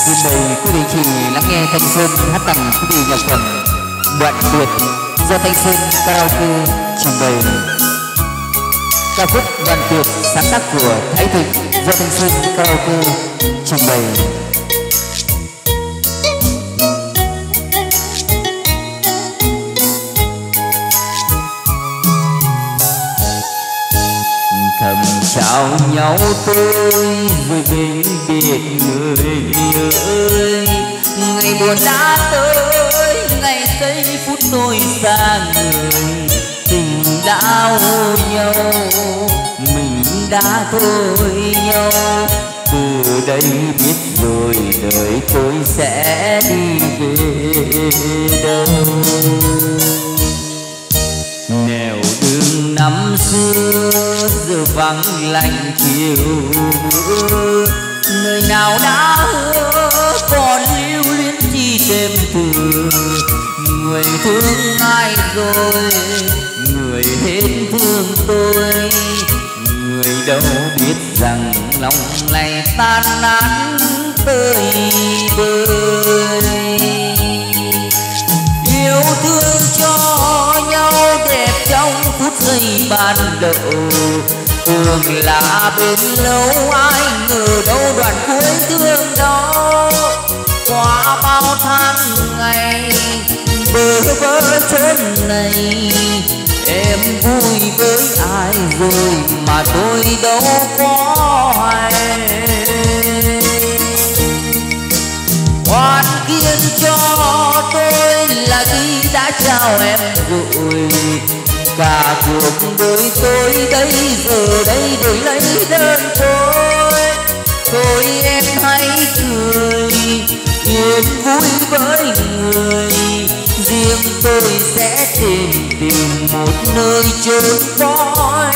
Xin mời quý vị chị lắng nghe Thanh Sơn hát tặng quý vị nhạc phẩm Đoạn Tuyệt do Thanh Sơn Karaoke trình bày. Ca khúc Đoạn Tuyệt sáng tác của Thái Thịnh do Thanh Sơn Karaoke trình bày. Thầm chào nhau tôi rồi vĩnh biệt người ơi. Ngày buồn đã tới, ngày giây phút tôi xa người. Tình đã ô nhau, mình đã thôi nhau. Từ đây biết rồi đời tôi sẽ đi về đâu. Nẻo đường năm xưa giờ vắng lạnh chiều mưa. Nơi nào đã hứa còn lưu luyến chi đêm thừa. Người thương ai rồi, người hết thương tôi. Người đâu biết rằng lòng này tan nát tơi bời. Yêu thương cho nhau đẹp trong phút giây ban đầu. Thường là bên lâu ai ngờ đâu đoạn cuối thương đó. Qua bao tháng ngày bơ vơ chốn này. Em vui với ai rồi mà tôi đâu có hay. Hoàn kiên cho tôi là khi đã trao em rồi. Cả cuộc đời tôi bây giờ đây đổi lấy đơn côi. Thôi em hãy cười yên vui với người. Riêng tôi sẽ tìm một nơi chốn cõi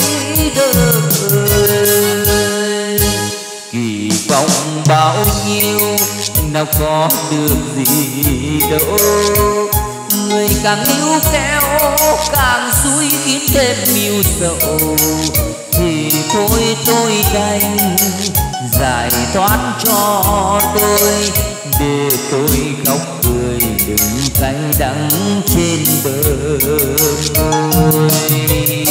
đời. Kỳ vọng bao nhiêu nào có được gì đâu. Người càng níu kéo càng xui khiến thêm nhiều sầu. Thì thôi tôi đành giải thoát cho tôi. Để tôi khóc cười đừng cay đắng trên bờ môi.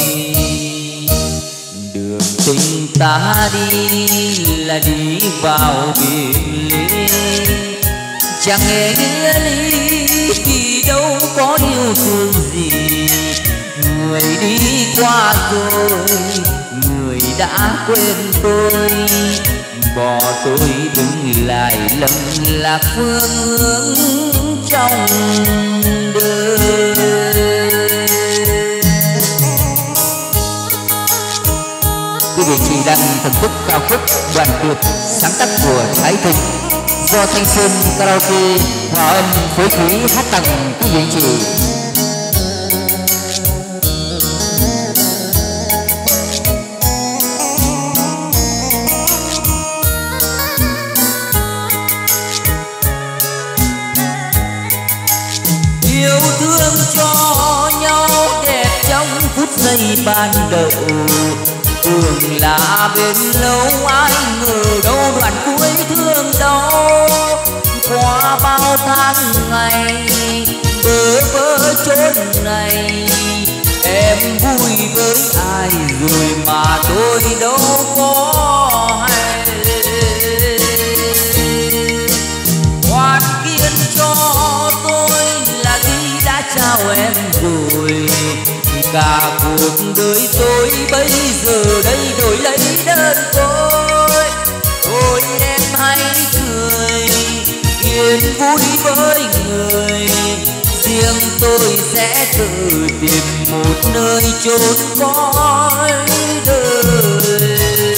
Đường tình ta đi là đi vào biển lý. Chẳng hề nghĩa lý vì đâu có yêu thương gì. Người đi qua rồi, người đã quên tôi. Bỏ tôi đứng lại lầm lạc phương hướng trong đời. Quý vị chị đang thưởng thức ca khúc Đoạn Tuyệt sáng tác của Thái Thịnh do Thanh Sơn Karaoke hòa âm phối khí hát tặng quý vị chị. Yêu thương cho nhau đẹp trong phút giây ban đầu. Thường là bên lâu ai ngờ đâu đoạn cuối thương đâu. Qua bao tháng ngày bơ vơ chốn này. Em vui với ai rồi mà tôi đâu có hay. Hoàn kiên cho tôi là khi đã trao em rồi. Cả cuộc đời tôi bây giờ đây đổi lấy đơn côi. Thôi em hãy cười yên vui với người. Riêng tôi sẽ tự tìm một nơi chốn cõi đời.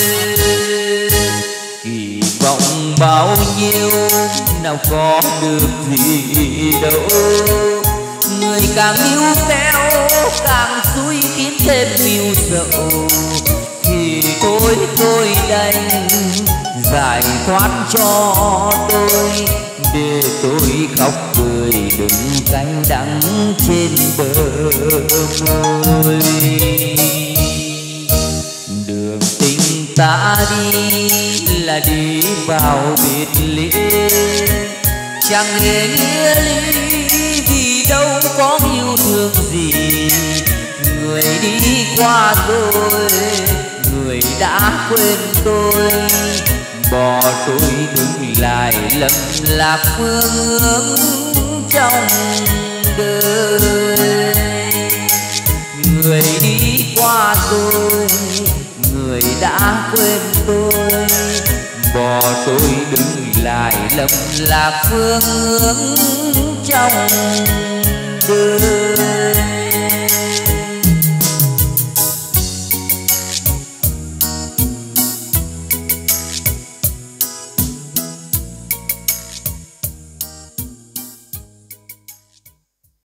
Kỳ vọng bao nhiêu nào có được gì đâu. Người càng níu kéo càng xui khiến thêm nhiều sầu. Thì tôi đành giải thoát cho tôi. Để tôi khóc cười đừng cay đắng trên bờ môi. Đường tình ta đi là đi vào biệt ly, chẳng hề nghĩa lý vì đâu có yêu thương gì. Người đi qua tôi, người đã quên tôi, bỏ tôi đứng lại lầm lạc phương hướng trong đời. Người đi qua tôi, người đã quên tôi, bỏ tôi đứng lại lầm lạc phương hướng trong đời.